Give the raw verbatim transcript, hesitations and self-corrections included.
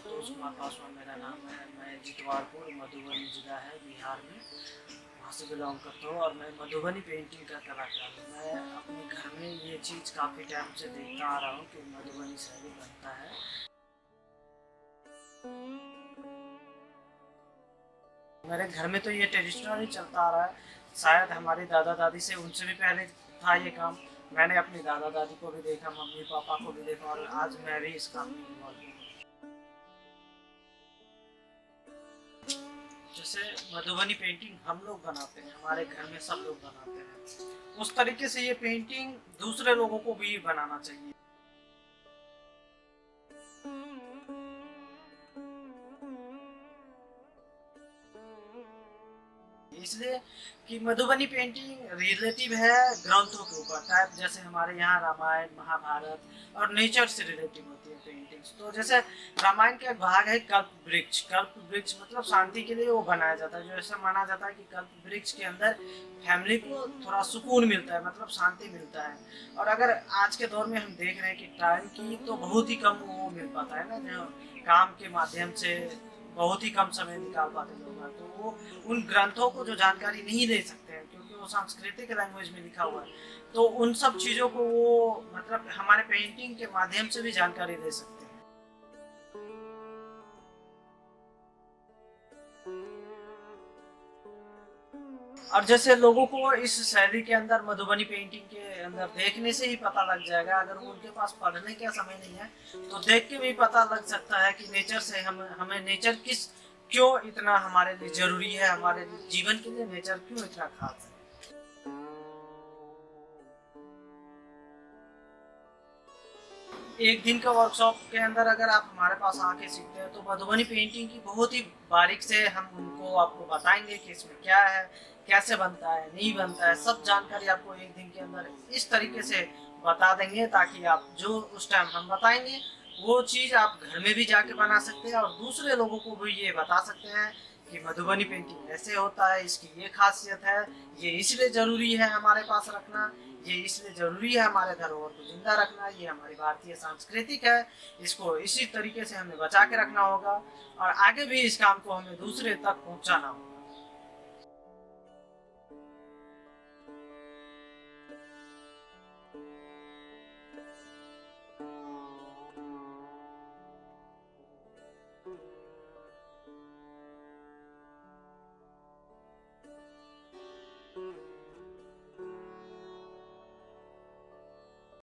संतोष कुमार पासवान मेरा नाम है। मैं जितवारपुर मधुबनी जिला है बिहार में, वहाँ से बिलोंग करता हूँ और मैं मधुबनी पेंटिंग का कलाकार हूँ। मैं अपने घर में ये चीज़ काफ़ी टाइम से देखता आ रहा हूँ कि मधुबनी शैली बनता है। मेरे घर में तो ये ट्रेडिशनल ही चलता आ रहा है। शायद हमारे दादा दादी से, उनसे भी पहले था ये काम। मैंने अपने दादा दादी को भी देखा, मम्मी पापा को भी देखा और आज मैं भी इस काम में इन्वॉल्व हूँ। जैसे मधुबनी पेंटिंग हम लोग बनाते हैं, हमारे घर में सब लोग बनाते हैं, उस तरीके से ये पेंटिंग दूसरे लोगों को भी बनाना चाहिए। इसलिए कि मधुबनी पेंटिंग रिलेटिव है ग्रंथों के ऊपर, टाइप जैसे हमारे यहाँ रामायण महाभारत और नेचर से रिलेटिव होती है पेंटिंग्स। तो जैसे रामायण का एक भाग है कल्प वृक्ष। कल्प वृक्ष मतलब शांति के लिए वो बनाया जाता है, जो ऐसा माना जाता है कि कल्प वृक्ष के अंदर फैमिली को थोड़ा सुकून मिलता है, मतलब शांति मिलता है। और अगर आज के दौर में हम देख रहे हैं कि टाइम की तो बहुत ही कम वो मिल पाता है ना, जो काम के माध्यम से बहुत ही कम समय निकाल पाते लोग, तो वो उन ग्रंथों को जो जानकारी नहीं ले सकते हैं क्योंकि वो सांस्कृतिक लैंग्वेज में लिखा हुआ है। तो उन सब चीज़ों को वो मतलब हमारे पेंटिंग के माध्यम से भी जानकारी दे सकते हैं। और जैसे लोगों को इस शैली के अंदर मधुबनी पेंटिंग के अंदर देखने से ही पता लग जाएगा। अगर उनके पास पढ़ने का समय नहीं है तो देख के भी पता लग सकता है कि नेचर से हम हमें नेचर किस क्यों इतना हमारे लिए जरूरी है, हमारे जीवन के लिए नेचर क्यों इतना खास है। एक दिन का वर्कशॉप के अंदर अगर आप हमारे पास आके सीखते हैं तो मधुबनी पेंटिंग की बहुत ही बारीक से हम उनको आपको बताएंगे कि इसमें क्या है, कैसे बनता है, नहीं बनता है, सब जानकारी आपको एक दिन के अंदर इस तरीके से बता देंगे ताकि आप जो उस टाइम हम बताएंगे वो चीज़ आप घर में भी जाके बना सकते हैं और दूसरे लोगों को भी ये बता सकते हैं कि मधुबनी पेंटिंग ऐसे होता है, इसकी ये खासियत है, ये इसलिए ज़रूरी है हमारे पास रखना, ये इसलिए ज़रूरी है हमारे धरोहर को जिंदा रखना, ये हमारी भारतीय सांस्कृतिक है, इसको इसी तरीके से हमें बचा के रखना होगा और आगे भी इस काम को हमें दूसरे तक पहुंचाना होगा।